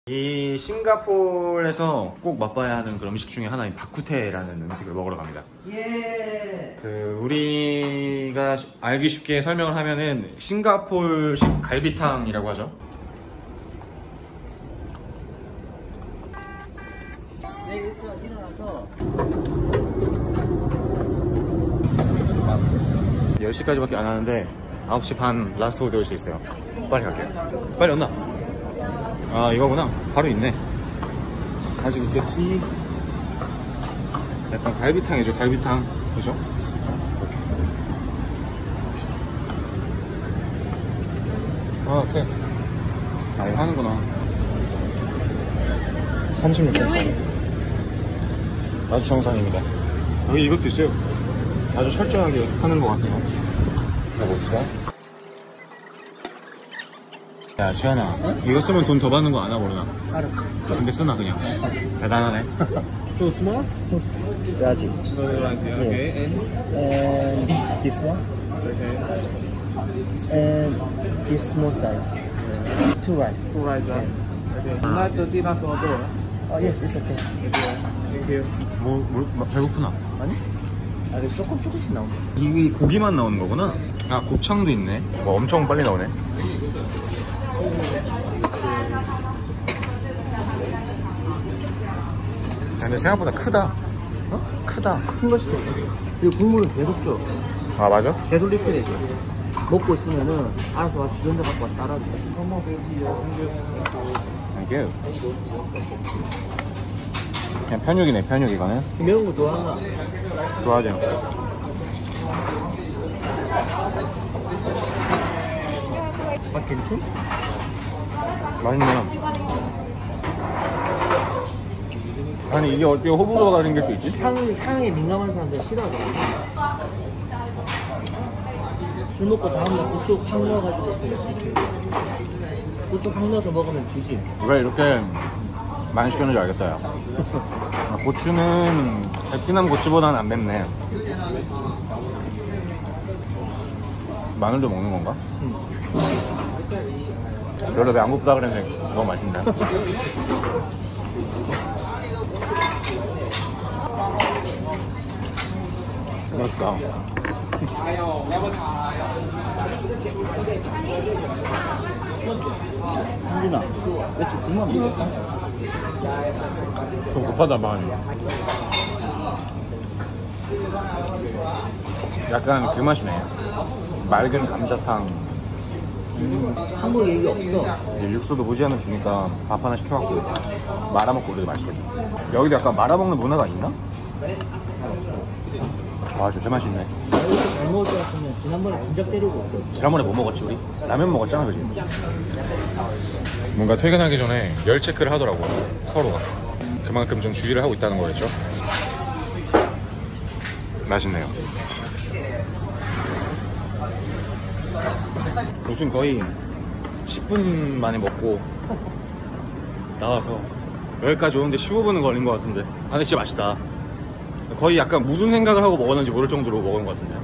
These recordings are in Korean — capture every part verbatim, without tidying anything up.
이 싱가포르에서 꼭 맛봐야 하는 그런 음식 중에 하나인 바쿠테라는 음식을 먹으러 갑니다. 예. 그 우리가 알기 쉽게 설명을 하면은 싱가포르식 갈비탕이라고 하죠. 네, 일단 일어나서 열 시까지밖에 안 하는데 아홉 시 반 라스트 오더 올 수 있어요. 빨리 갈게요. 빨리 왔나? 아, 이거구나. 바로 있네. 아직 있겠지. 약간 갈비탕이죠. 갈비탕. 그죠? 아, 오케이. 아, 이거 하는구나. 삼십육 분 차이. 아주 정상입니다. 여기 이것도 있어요. 아주 철저하게 하는 것 같아요. 가봅시다. 야, 지현아. 어? 이거 쓰면 돈 더 받는 거 아나 모르나? 알아. 근데 쓰나 그냥? 대단하네. Too small? Too small. Raji. Okay. And, and this one. Okay. And this small size. Two rice. Two rice. Yes. Okay. Not the dinner order. Oh yes, it's okay. Thank you. 뭐, 뭐 배고프나? 아니? 아, 근데 조금 조금씩 나온다. 이 고기만 나오는 거구나? 아, 곱창도 있네. 뭐 엄청 빨리 나오네. 근데 생각보다 크다. 어? 크다. 큰 거 시켰어. 그리고 국물은 계속 줘. 아, 맞아? 계속 리필해줘. 먹고 있으면은 알아서 와 주전자 갖고 와서 따라줘. 이게 그냥 편육이네. 편육 이거는. 매운 거 좋아하나? 좋아하죠. 맛 괜찮? 맛있네. 아니, 이게 어떻게 호불호가 생길 수 있지? 향, 향에 민감한 사람들 싫어하거든. 술 먹고 다음날 고추 확 넣어가지고 있어요. 고추 확 넣어서 먹으면 뒤지. 왜 이렇게 많이 시켰는지 알겠다, 야. 고추는 베트남 고추보다는 안 맵네. 마늘도 먹는 건가? 응. 별로 배 안 고프다 그랬는데 너무 맛있네. 맛있다. 한준아, 맥주 그만 먹어. 좀 급하다, 많이. 약간 그 맛이네. 맑은 감자탕. 음, 한국에 이게 없어. 육수도 무지하게 주니까 밥 하나 시켜갖고 말아먹고 그래도 맛있거든. 여기도 약간 말아먹는 문화가 있나? 잘 없어. 와, 진짜 맛있네. 이렇게 잘 먹을 것 같으면 지난번에 진작 때리고 왔거든. 지난번에 뭐 먹었지 우리? 라면 먹었잖아, 그지? 뭔가 퇴근하기 전에 열 체크를 하더라고, 서로가. 그만큼 좀 주의를 하고 있다는 거였죠. 맛있네요. 무슨 거의 십 분 만에 먹고 나와서 여기까지 오는데 십오 분은 걸린 것 같은데. 아, 근데 진짜 맛있다. 거의 약간 무슨 생각을 하고 먹었는지 모를 정도로 먹은 것 같은데.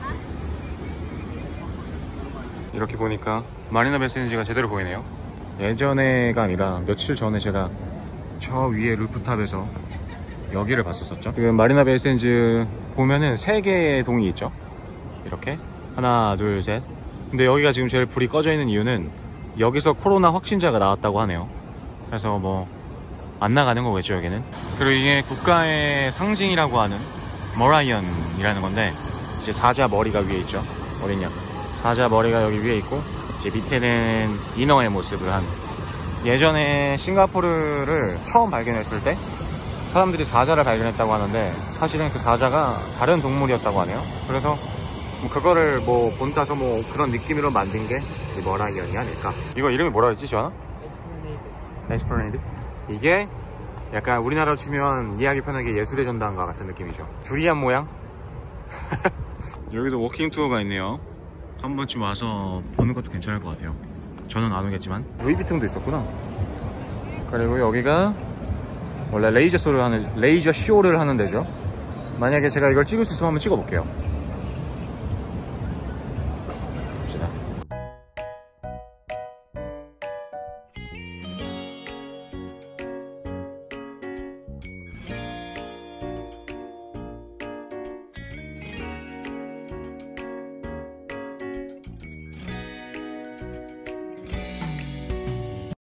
이렇게 보니까 마리나 베이센즈가 제대로 보이네요. 예전에가 아니라 며칠 전에 제가 저 위에 루프탑에서 여기를 봤었었죠. 지금 마리나 베이센즈 보면은 세 개의 동이 있죠. 이렇게 하나, 둘, 셋. 근데 여기가 지금 제일 불이 꺼져 있는 이유는 여기서 코로나 확진자가 나왔다고 하네요. 그래서 뭐 안 나가는 거겠죠, 여기는. 그리고 이게 국가의 상징이라고 하는 머라이언이라는 건데, 이제 사자 머리가 위에 있죠. 어딨냐? 사자 머리가 여기 위에 있고, 이제 밑에는 인어의 모습을 한. 예전에 싱가포르를 처음 발견했을 때 사람들이 사자를 발견했다고 하는데, 사실은 그 사자가 다른 동물이었다고 하네요. 그래서 뭐 그거를 뭐 본따서 뭐 그런 느낌으로 만든 게 머라이언이 아닐까. 이거 이름이 뭐라 했지, 지원아? 에스플레네이드. 에스플레네이드? 이게 약간 우리나라로 치면 이해하기 편하게 예술의 전당과 같은 느낌이죠. 두리안 모양? 여기도 워킹 투어가 있네요. 한 번쯤 와서 보는 것도 괜찮을 것 같아요. 저는 안 오겠지만. 루이비통도 있었구나. 그리고 여기가 원래 레이저 쇼를 하는 레이저 쇼를 하는 데죠. 만약에 제가 이걸 찍을 수 있으면 한번 찍어볼게요.